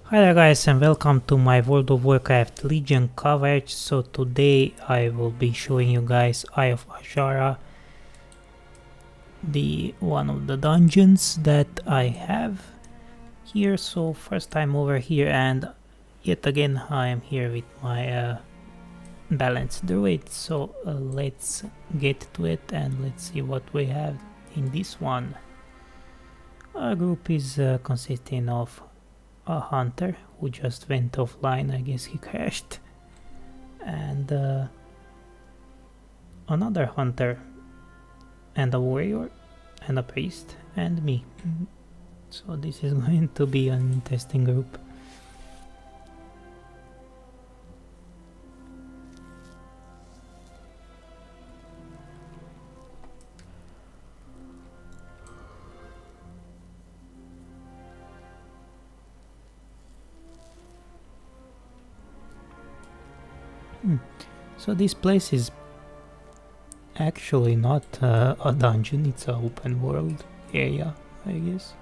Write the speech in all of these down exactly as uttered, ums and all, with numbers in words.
Hi there guys and welcome to my World of Warcraft Legion coverage. So today I will be showing you guys Eye of Azshara, the one of the dungeons that I have here. So first time over here, and yet again I am here with my uh, balanced druid. So uh, let's get to it and let's see what we have in this one. Our group is uh, consisting of a hunter who just went offline, I guess he crashed, and uh, another hunter, and a warrior, and a priest, and me. So this is going to be an interesting group. Hmm. So this place is actually not uh, a dungeon, it's an open world area, I guess.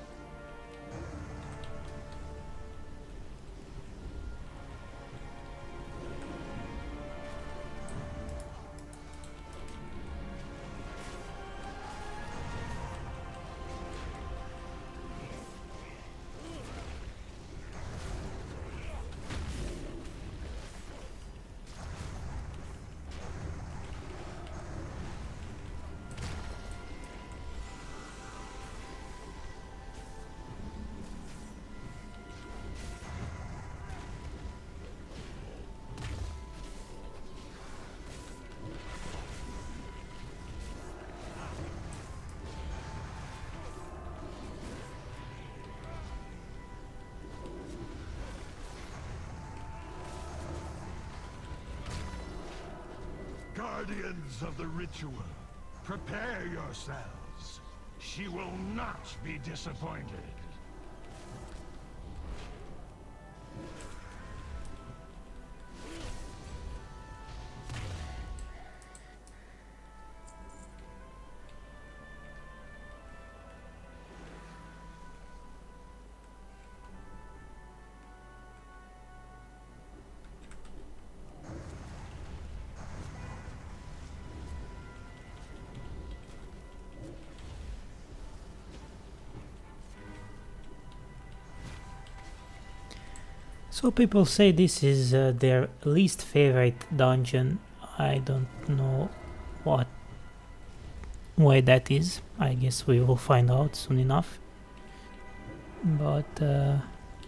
Guardians of the ritual, prepare yourselves. She will not be disappointed. So people say this is uh, their least favorite dungeon. I don't know what why that is. I guess we will find out soon enough. But uh,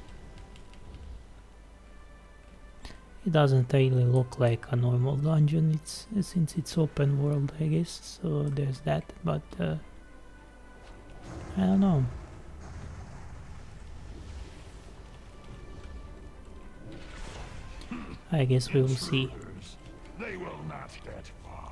it doesn't really look like a normal dungeon. It's since it's open world, I guess. So there's that. But uh, I don't know. I guess we will see. They will not get far.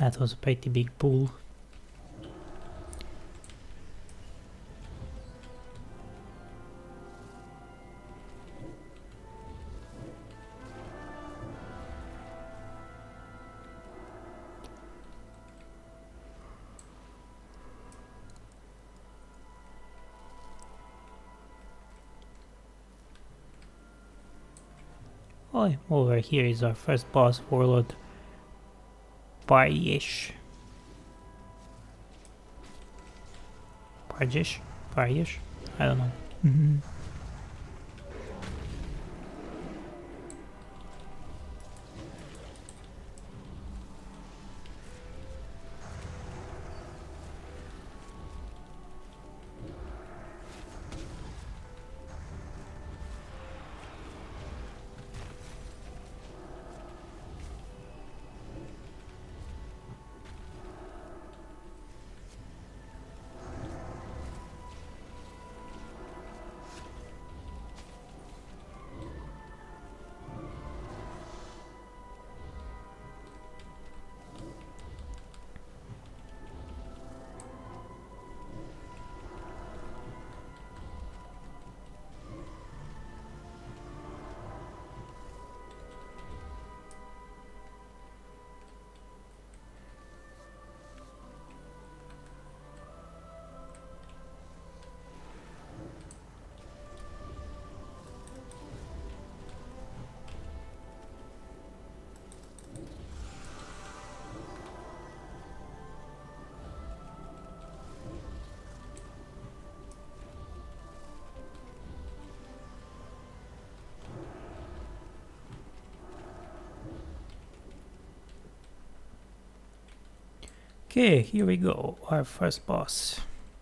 That was a pretty big pool. Oh, over here is our first boss, Warlord Paryesh. Parjesh? Paryesh? I don't know. Mm-hmm. Okay, here we go, our first boss.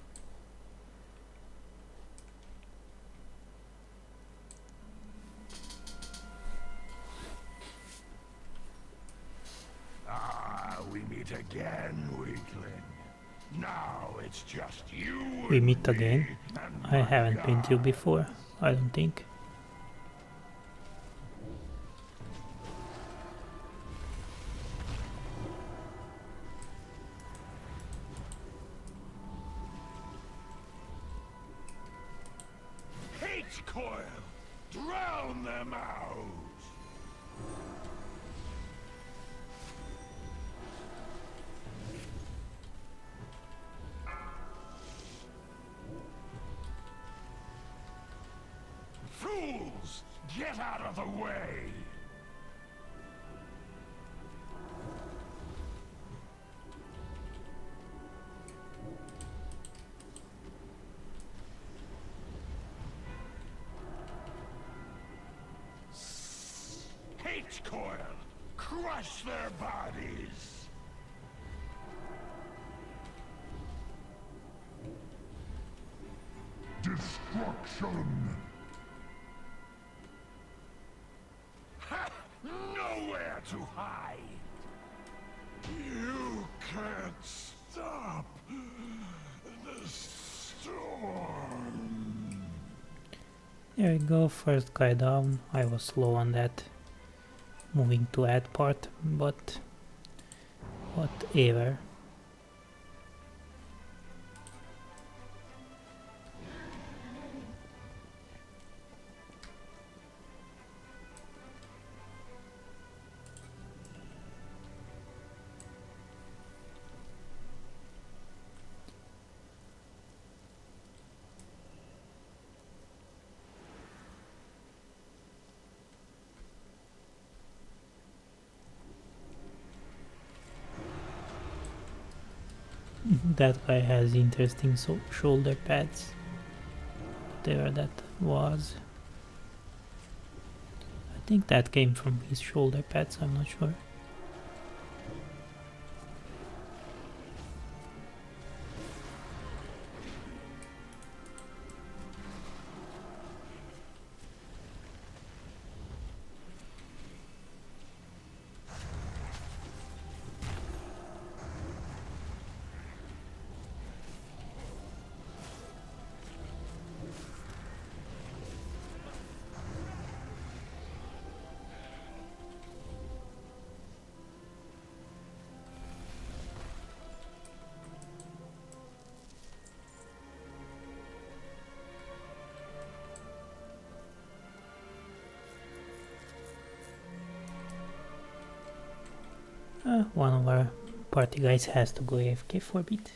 Ah, we meet again, weakling. Now it's just you. We and meet me again. and I my haven't been to you god. before, I don't think. Hate coil! Drown them out! Fools! Get out of the way! Hate coil! Crush their bodies! Destruction! Ha! Nowhere to hide! You can't stop the storm! There we go, first guy down. I was slow on that moving to add part, but whatever. That guy has interesting so shoulder pads, whatever that was. I think that came from his shoulder pads, I'm not sure. Uh, one of our party guys has to go A F K for a bit.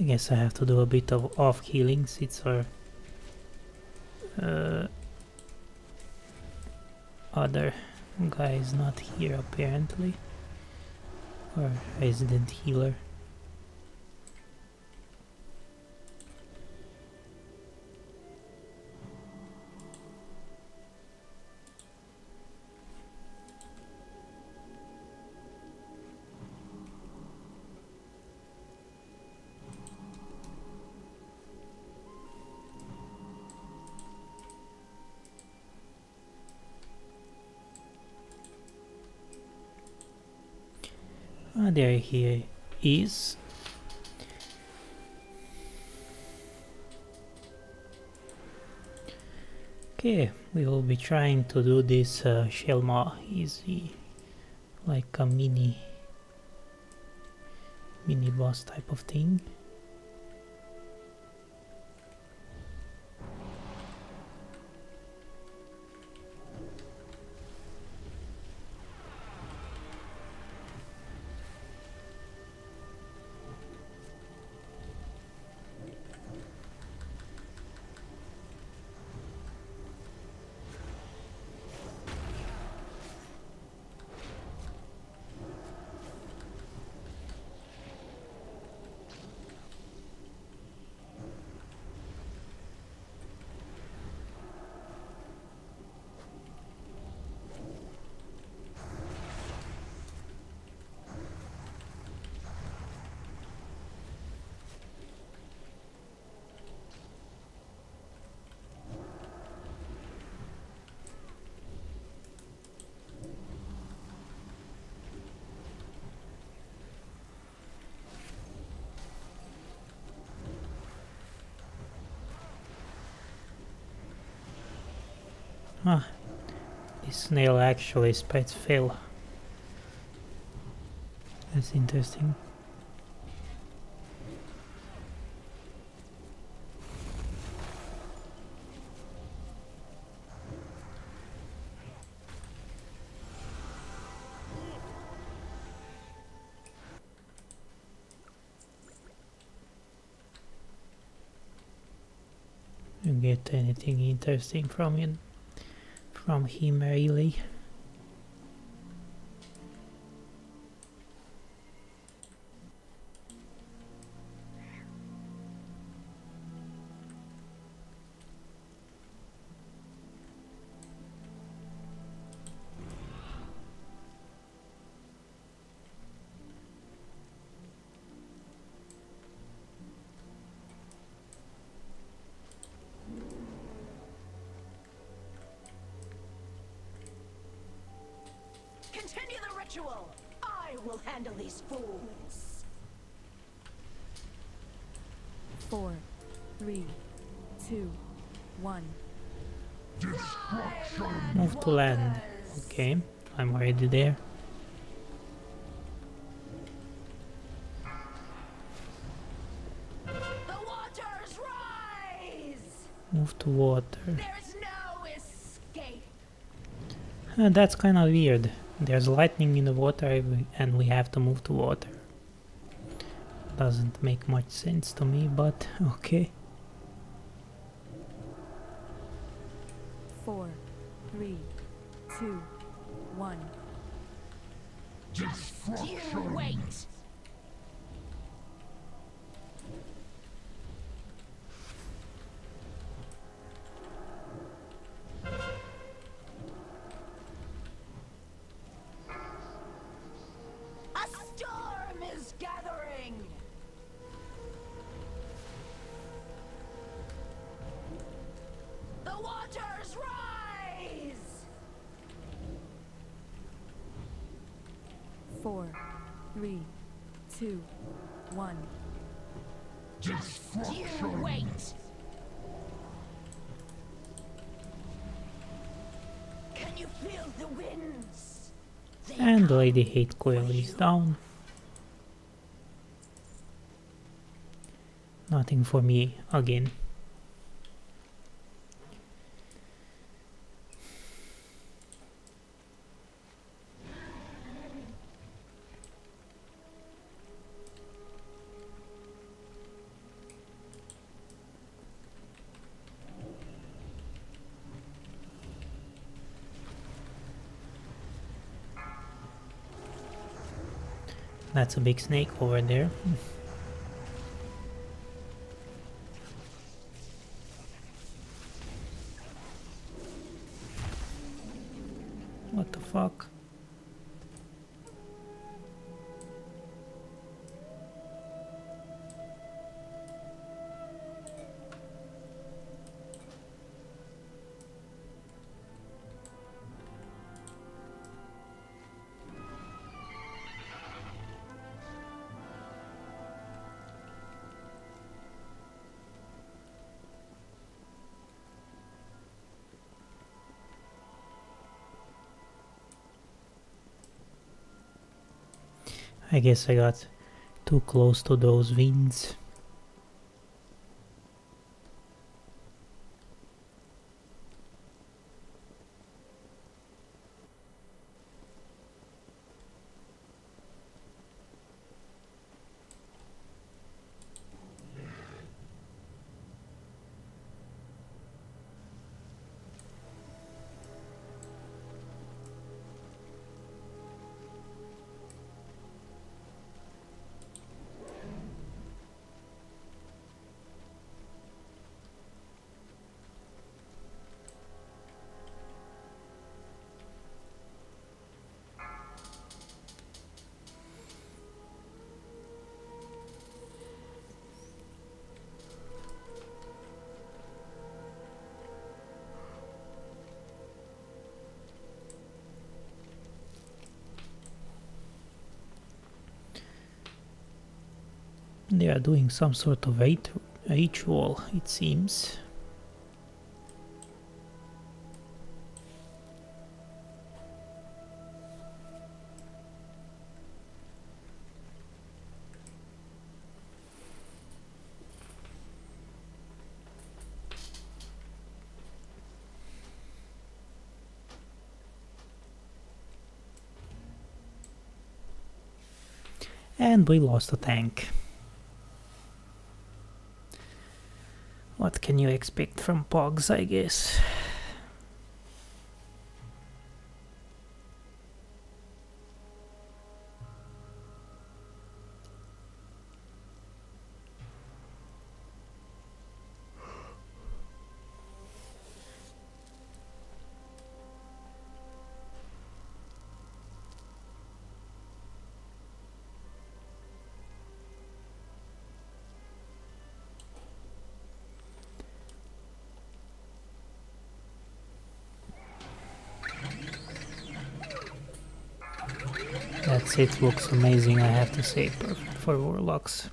guess I have to do a bit of off healing since our uh, other guy is not here apparently, or resident healer. Ah, there he is. Okay, we will be trying to do this uh, Shelma easy, like a mini mini boss type of thing. Ah, this snail actually spits fill. That's interesting. You get anything interesting from it? From him really? Continue the ritual! I will handle these fools! Four, three, two, one. Destruction! Move to land. Okay, I'm already there. The waters rise! Move to water. There's no escape! Uh, that's kind of weird. There's lightning in the water and we have to move to water. Doesn't make much sense to me, but okay. Four, three, two, one. You Destruction! wait! A storm is gathering! The waters rise! Four, three, two, one. You Destruction! wait! Can you feel the winds? They And come Lady Hate Coil for is you. down. Nothing for me again. That's a big snake over there. What the fuck? I guess I got too close to those winds. They are doing some sort of rit ritual, it seems. And we lost a tank. What can you expect from Pogs, I guess? That's it, looks amazing, I have to say, perfect for warlocks.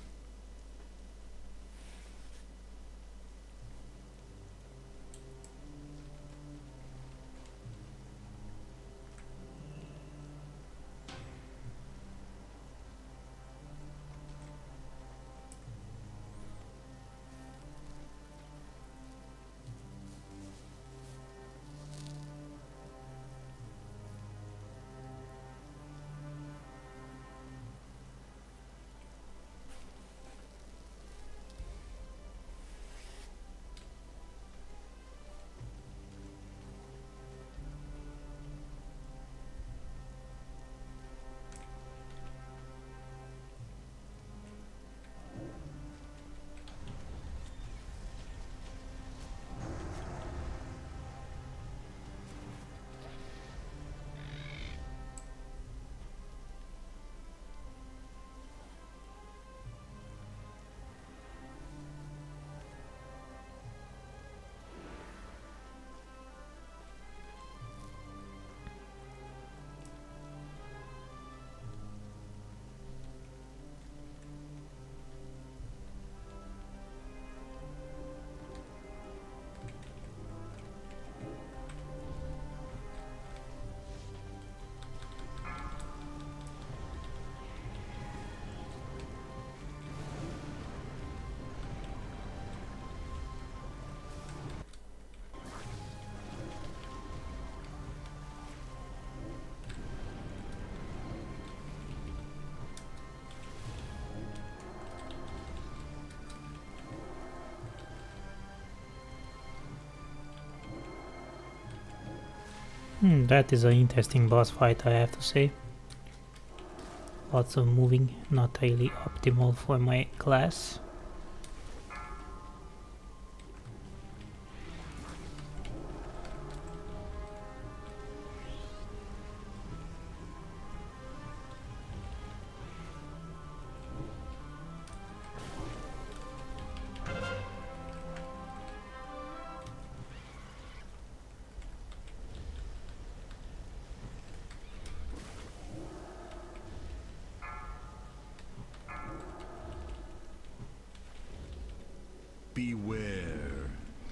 Hmm, that is an interesting boss fight, I have to say. lots of moving, not really optimal for my class. Beware.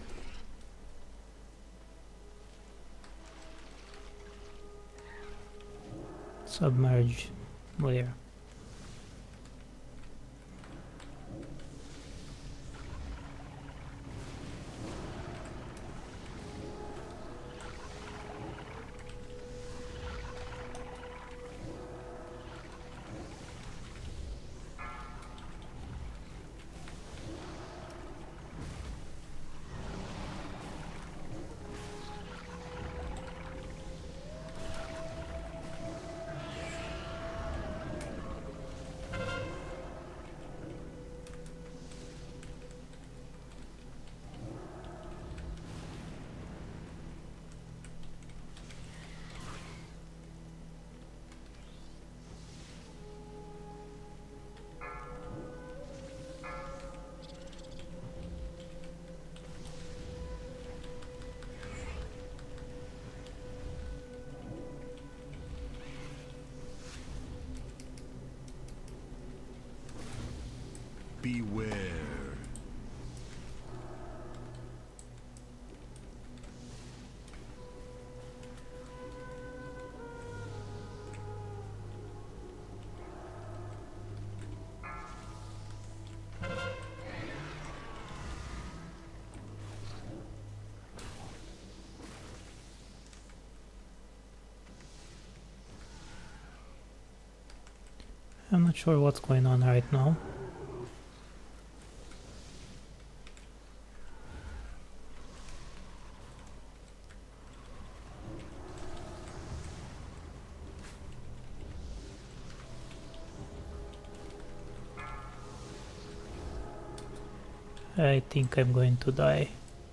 Submerge. Where? Beware. I'm not sure what's going on right now. I think I'm going to die.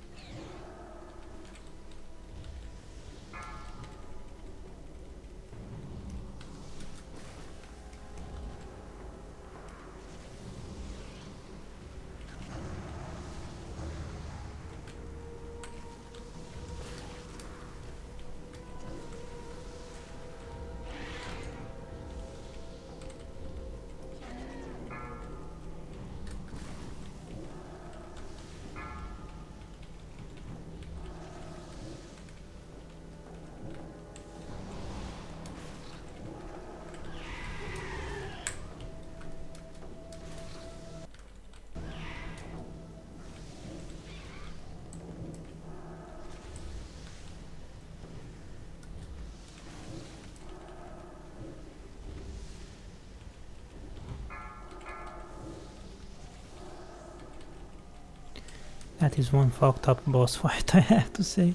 That is one fucked up boss fight, I have to say.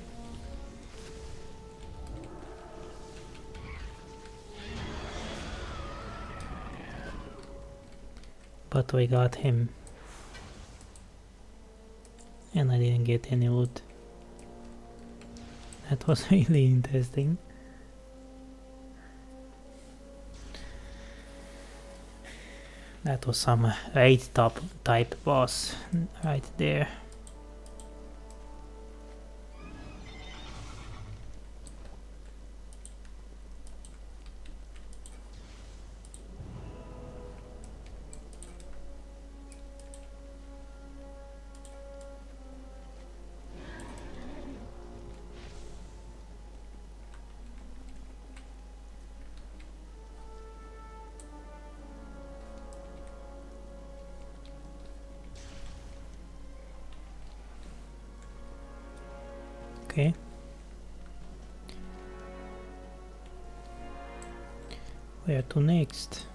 But I got him. And I didn't get any loot. That was really interesting. That was some raid top type boss right there. Okay. Where to next?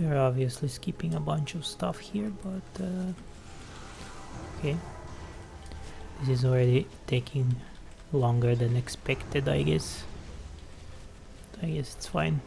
We're obviously skipping a bunch of stuff here, but uh, okay. This is already taking longer than expected, I guess. I guess it's fine.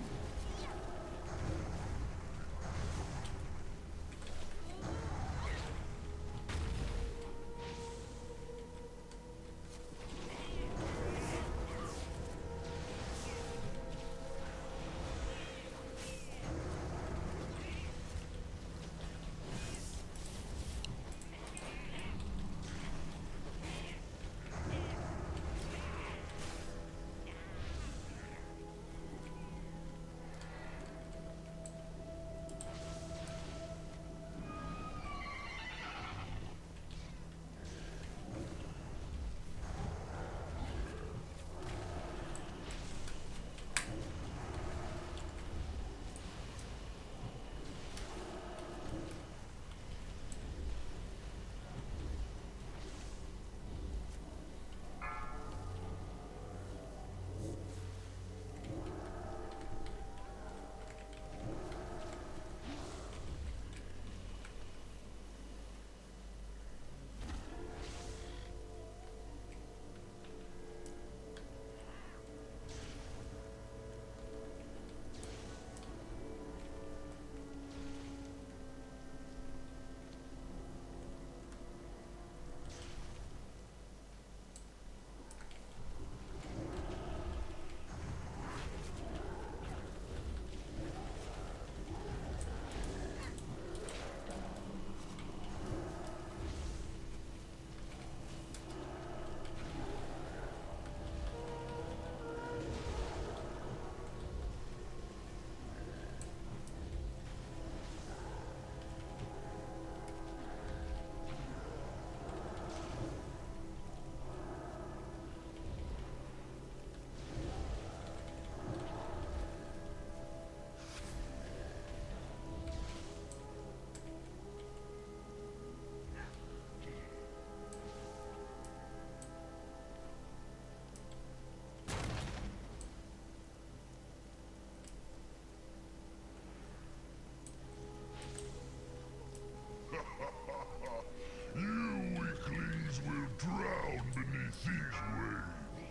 You weaklings will drown beneath these waves.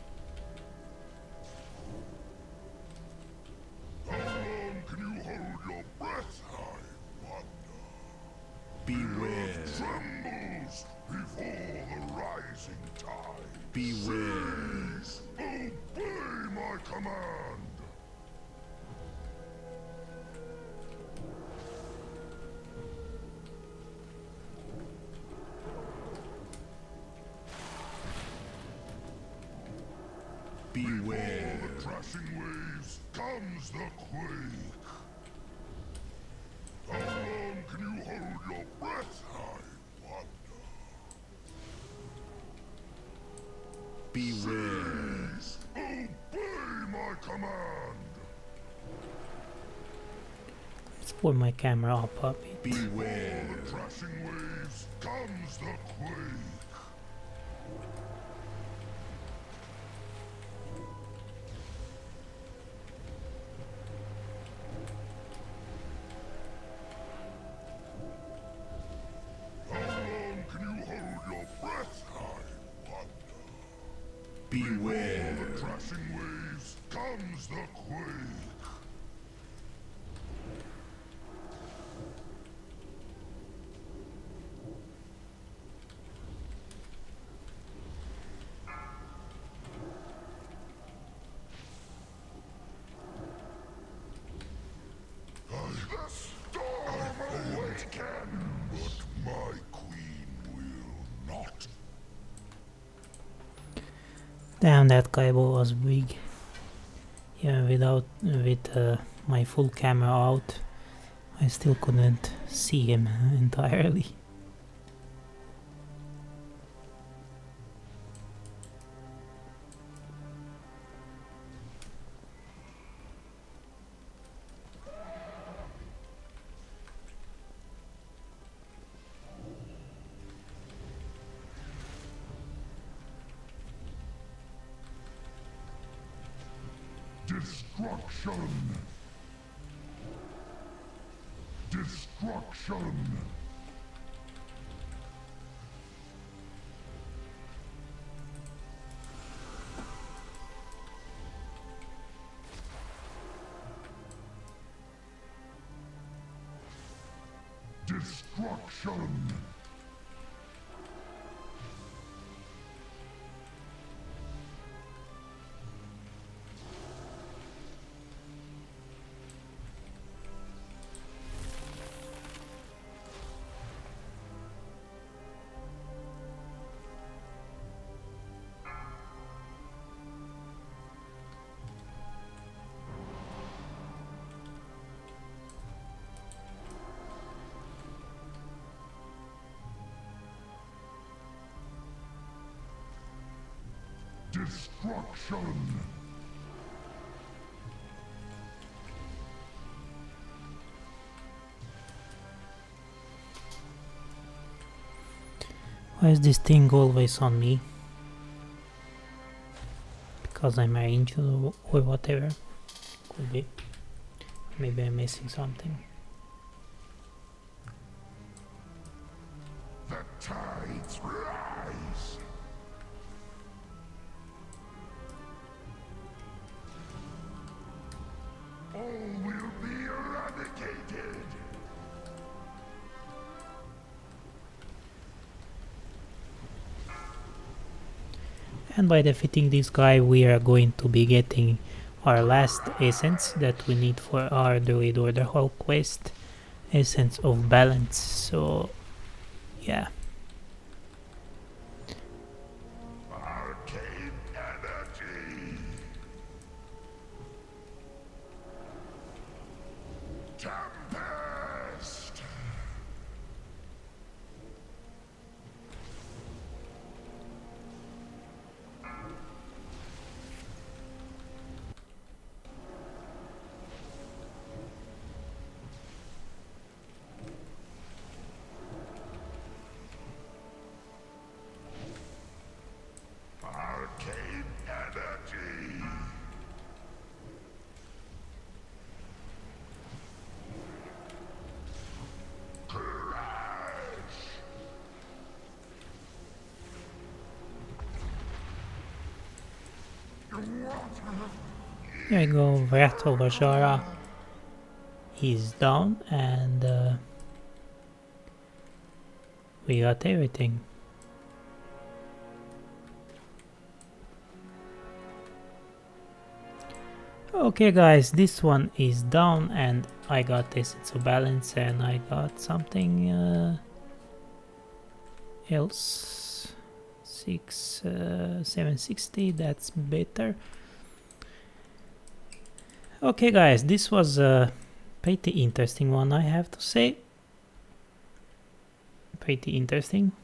How long can you hold your breath, I wonder? Beware. Trembles before the rising tide. Beware. Please obey my command. Beware. Before the crashing waves comes the quake. How long can you hold your breath, I wonder? Beware. Please obey my command. Let's pull my camera up a bit. Beware. Before the crashing waves comes the quake. Beware. Before the crashing waves comes the quake. The storm awaken, but my queen will not. Damn, that Kaibo was big. Yeah, without with uh, my full camera out, I still couldn't see him entirely. Destruction. Destruction! Destruction! Destruction! Why is this thing always on me? Because I'm an angel or whatever. Could be. Maybe I'm missing something. The tides rise! All will be eradicated! And by defeating this guy we are going to be getting our last essence that we need for our Druid Order Hall quest. Essence of Balance, so yeah. Arcane energy! Tempest! Arcane energy! Crash! There we go, Wrath of Azshara is down and uh, we got everything. Okay guys, this one is down and I got Essence of Balance and I got something uh, else. Six uh, seven sixty, that's better. Okay guys, this was a pretty interesting one, I have to say. Pretty interesting.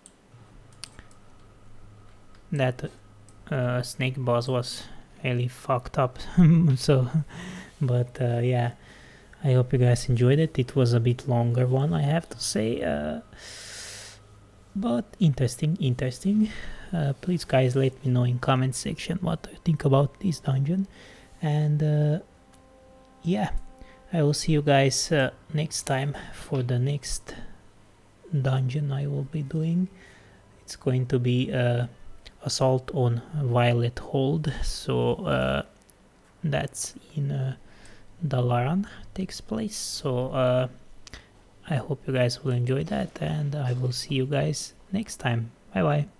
That uh, snake boss was really fucked up. So, but uh, yeah, I hope you guys enjoyed it. It was a bit longer one, I have to say. Uh, but interesting, interesting. Uh, please guys let me know in comment section what you think about this dungeon. And uh, yeah, I will see you guys uh, next time for the next dungeon I will be doing. It's going to be uh, Assault on Violet Hold, so uh, that's in uh, Dalaran takes place. So uh, I hope you guys will enjoy that and I will see you guys next time. Bye bye.